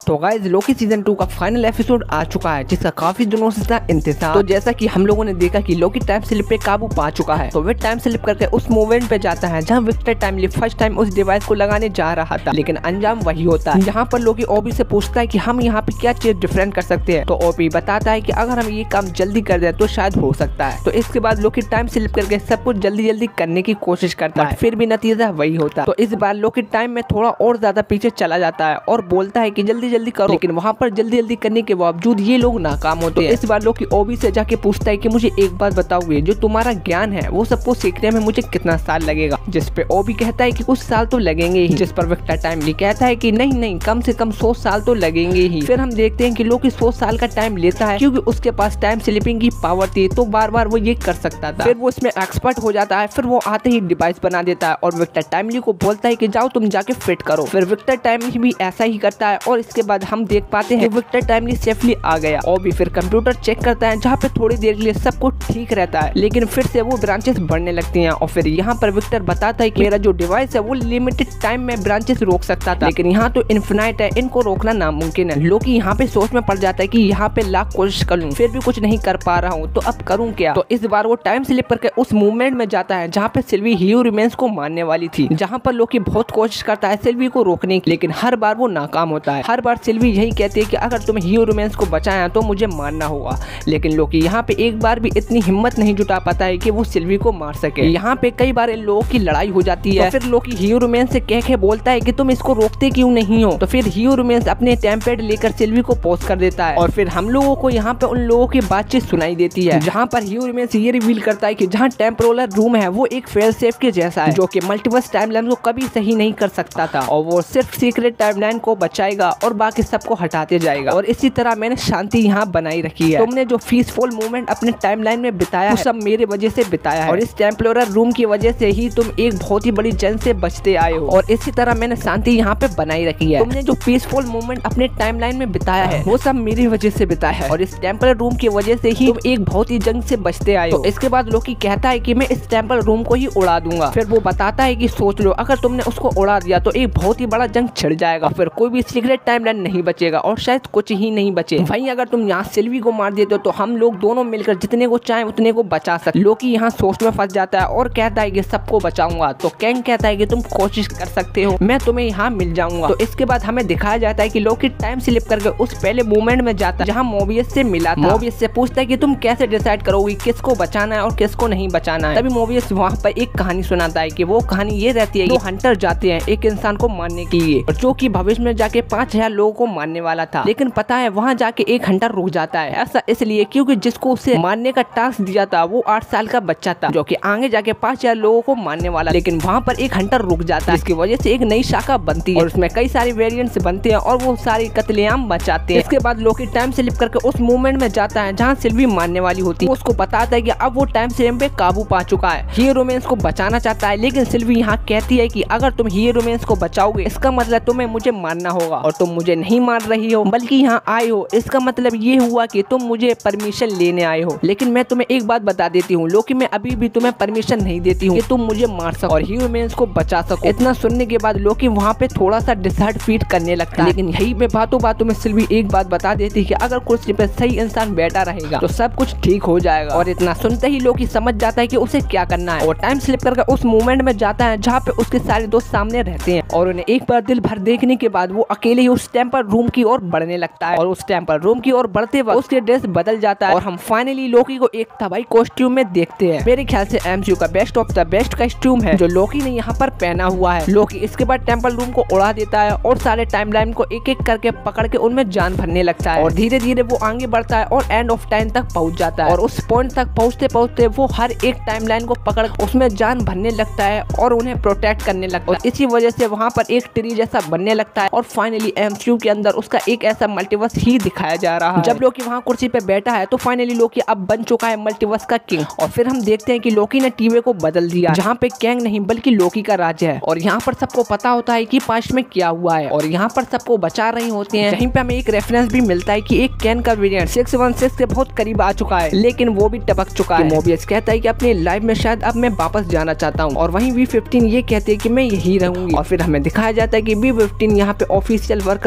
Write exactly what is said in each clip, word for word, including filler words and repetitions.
तो guys Loki season two का final episode आ चुका है जिसका काफी दिनों से था इंतजार। तो जैसा कि हम लोगों ने देखा कि लोकी टाइम स्लिप पे काबू पा चुका है, तो वे टाइम स्लिप करके उस मोमेंट पे जाता है जहां विक्टर टाइमली फर्स्ट टाइम उस डिवाइस को लगाने जा रहा था, लेकिन अंजाम वही होता है। यहाँ पर लोकी ओबी से पूछता है कि हम यहाँ पे क्या चीज डिफरेंट कर सकते हैं, तो ओबी बताता है कि अगर हम ये काम जल्दी कर दे तो शायद हो सकता है। तो इसके बाद लोकी टाइम स्लिप करके सब कुछ जल्दी जल्दी करने की कोशिश करता है, फिर भी नतीजा वही होता है। तो इस बार लोकी टाइम में थोड़ा और ज्यादा पीछे चला जाता है और बोलता है कि जल्दी जल्दी करो, लेकिन वहाँ पर जल्दी जल्दी करने के बावजूद ये लोग नाकाम होते हैं। इस बार लोकी ओबी से जाके पूछता है कि मुझे एक बात बताओगे, जो तुम्हारा ज्ञान है वो सबको सीखने में मुझे कितना साल लगेगा, जिस पे ओबी कहता है कि कुछ साल तो लगेंगे ही, जिस पर विक्टर टाइमली कहता है कि नहीं नहीं कम से कम सौ साल तो लगेंगे ही। फिर हम देखते हैं कि लोकी सौ साल का टाइम लेता है क्योंकि उसके पास टाइम स्लिपिंग की पावर थी, तो बार बार वो ये कर सकता था। फिर वो इसमें एक्सपर्ट हो जाता है, फिर वो आते ही डिवाइस बना देता है और विक्टर टाइमली को बोलता है कि जाओ तुम जाके फिट करो। फिर विक्टर टाइमली भी ऐसा ही करता है और इसके बाद हम देख पाते हैं विक्टर टाइमली सेफली आ गया। ओबी फिर कंप्यूटर चेक करता है जहाँ पे थोड़ी देर के लिए सब कुछ ठीक रहता है, लेकिन फिर से वो ब्रांचेस बढ़ने लगती हैं। और फिर यहाँ पर विक्टर बताता है कि मेरा जो डिवाइस है वो लिमिटेड टाइम में ब्रांचेस रोक सकता था, लेकिन यहाँ तो इन्फिनाइट है, इनको रोकना नामुमकिन है। लोकी यहाँ पे सोच में पड़ जाता है कि यहाँ पे लाख कोशिश कर लूं फिर भी कुछ नहीं कर पा रहा हूँ, तो अब करूँ क्या। तो इस बार वो टाइम स्लिप करके उस मूवमेंट में जाता है जहाँ पे सिल्वी हीरो रिमेंस को मारने वाली थी, जहाँ पर लोकी बहुत कोशिश करता है सिल्वी को रोकने की, लेकिन हर बार वो नाकाम होता है। हर बार सिल्वी यही कहती है कि अगर तुम हीरो रिमेंस को बचाया तो मुझे मारना होगा, लेकिन लोकी यहाँ पे एक बार भी इतनी हिम्मत नहीं जुटा पाता है कि वो सिल्वी को मार सके। यहाँ पे कई बार इन लोगों की लड़ाई हो जाती है, तो फिर लोकी हीरो रिमेंस से कह के बोलता है कि तुम इसको रोकते क्यों नहीं हो। तो फिर हीरो रिमेंस अपने टेम्पेड लेकर सिल्वी को पोस्ट कर देता है और फिर हम लोगों को यहाँ पे उन लोगों की बातचीत सुनाई देती है, जहाँ पर हीरो रिमेंस ये रिवील करता है कि जहाँ टेम्पोरल रूम है वो एक फेल सेफ के जैसा है, जो कि मल्टीवर्स टाइमलाइन को कभी सही नहीं कर सकता था, और वो सिर्फ सीक्रेट टाइमलाइन को बचाएगा और बाकी सबको हटाते जाएगा। और इसी तरह मैंने शांति यहाँ बनाई रखी है। तुमने जो पीसफुल मूवमेंट अपने टाइमलाइन में बिताया है, सब मेरे वजह से बिताया है, और इस टेम्पोरल रूम की वजह से ही तुम एक बहुत ही बड़ी जंग से बचते आए हो, और इसी तरह मैंने शांति यहाँ पे बनाई रखी है। तुमने जो पीसफुल मूवमेंट अपने टाइमलाइन में बिताया है वो सब मेरी वजह से बिताया है, और इस टेम्पल रूम की वजह से ही तुम एक बहुत ही जंग से बचते आए हो। तो इसके बाद लोकी कहता है कि मैं इस टेम्पल रूम को ही उड़ा दूंगा। फिर वो बताता है कि सोच लो अगर तुमने उसको उड़ा दिया तो एक बहुत ही बड़ा जंग छिड़ जाएगा, फिर कोई भी सीक्रेट टाइमलाइन नहीं बचेगा और शायद कुछ ही नहीं बचे। वहीं अगर तुम यहाँ सिल्वी को मार देते हो तो हम लोग दोनों मिलकर जितने को चाहे उतने को बचा सकते। लोकी यहाँ सोच में फंस जाता है और कहता है कि सबको बचाऊंगा। तो कैंग कहता है कि तुम कोशिश कर सकते हो, मैं तुम्हें यहाँ मिल जाऊंगा। तो इसके बाद हमें दिखाया जाता है कि लोकी टाइम स्लिप करके उस पहले मूवमेंट में जाता है जहाँ मोबियस से मिला था। मोबियस से पूछता है कि तुम कैसे डिसाइड करोगी किसको बचाना है और किसको नहीं बचाना है। तभी मोबियस वहाँ पर एक कहानी सुनाता है कि वो कहानी ये रहती है कि दो हंटर जाते हैं एक इंसान को मारने के लिए, जो कि भविष्य में जाके पाँच हजार लोगों को मारने वाला था, लेकिन पता है वहाँ जाके एक हंटर रुक जाता है। ऐसा इसलिए क्योंकि जिसको उसे मारने का टास्क दिया था वो आठ साल का बच्चा था, जो कि आगे जाके पाँच हजार लोगों को मारने वाला, लेकिन वहाँ पर एक हंटर रुक जाता है, जिसकी वजह से एक नई शाखा बनती है और उसमें कई सारे वेरिएंट्स बनते हैं और वो सारी कत्लेआम बचाते हैं। इसके बाद लोकी टाइम स्लिप करके उस मूवमेंट में जाता है जहाँ सिल्वी मारने वाली होती है। उसको बताता है कि अब वो टाइम स्लिप पे काबू पा चुका है, हीरो रोमेंस को बचाना चाहता है, लेकिन सिल्वी यहाँ कहती है कि अगर तुम हीरो रोमेंस को बचाओगे इसका मतलब तुम्हें मुझे मारना होगा, और तुम मुझे नहीं मार रही हो बल्कि यहाँ आए हो, इसका मतलब ये हुआ कि तुम मुझे परमिशन लेने आए हो। लेकिन मैं तुम्हें एक बात बता देती हूँ लोकी, मैं अभी भी तुम्हें परमिशन नहीं देती हूँ कि तुम मुझे मार सको और हीरो रोमेंस को बचा सको। इतना सुनने के बाद लोकी वहाँ पे थोड़ा सा डिसहार्ट फील करने लगता है, लेकिन यही पे बातों बातों में सिल्वी एक बात बता देती है कि अगर कुर्सी पे सही इंसान बैठा रहेगा तो सब कुछ ठीक हो जाएगा। और इतना सुनते ही लोकी समझ जाता है कि उसे क्या करना है और टाइम स्लिप करके उस मूवमेंट में जाता है जहाँ पे उसके सारे दोस्त सामने रहते हैं, और उन्हें एक बार दिल भर देखने के बाद वो अकेले ही उस टेम्पल रूम की ओर बढ़ने लगता है। और उस टेम्पल रूम की ओर बढ़ते वक्त उसके ड्रेस बदल जाता है और हम फाइनली लोकी को एक तबाही कॉस्ट्यूम में देखते हैं। मेरे ख्याल से एमसीयू का best of the best costume है जो लोकी ने यहाँ पर पहना हुआ है। लोकी इसके बाद टेम्पल रूम को उड़ा देता है और सारे टाइमलाइन को एक एक करके पकड़ के उनमें जान भरने लगता है, और धीरे धीरे वो आगे बढ़ता है और एंड ऑफ टाइम तक पहुंच जाता है। और उस पॉइंट तक पहुंचते पहुंचते वो हर एक टाइमलाइन को पकड़ उसमें जान भरने लगता है और उन्हें प्रोटेक्ट करने लगता है। इसी वजह से वहाँ पर एक ट्री जैसा बनने लगता है और फाइनली एमसीयू के अंदर उसका एक ऐसा मल्टीवर्स ही दिखाया जा रहा है। जब लोकी वहाँ कुर्सी पे बैठा है तो फाइनली लोकी अब बन चुका है मल्टीवर्स का किंग। और फिर हम देखते हैं कि लोकी ने टीवे को बदल दिया, जहाँ पे कैंग नहीं बल्कि लोकी का राज्य है, और यहाँ पर सबको पता होता है कि पास्ट में क्या हुआ है, और यहाँ पर सबको बचा रही होती हैं। यहीं पे हमें एक रेफरेंस भी मिलता है कि एक कैन का वेरिएंट सिक्स वन सिक्स के बहुत करीब आ चुका है, लेकिन वो भी टपक चुका है। मोबियस कहता है कि अपनी लाइफ में शायद अब मैं वापस जाना चाहता हूँ, और वहीं वी फिफ्टीन ये कहते हैं कि मैं यही रहूंगी। और फिर हमें दिखाया जाता है कि बी फिफ्टीन यहाँ पे ऑफिशियल वर्क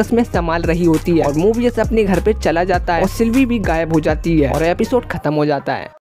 आपस में संभाल रही होती है और मोबियस अपने घर पे चला जाता है और सिल्वी भी गायब हो जाती है और एपिसोड खत्म हो जाता है।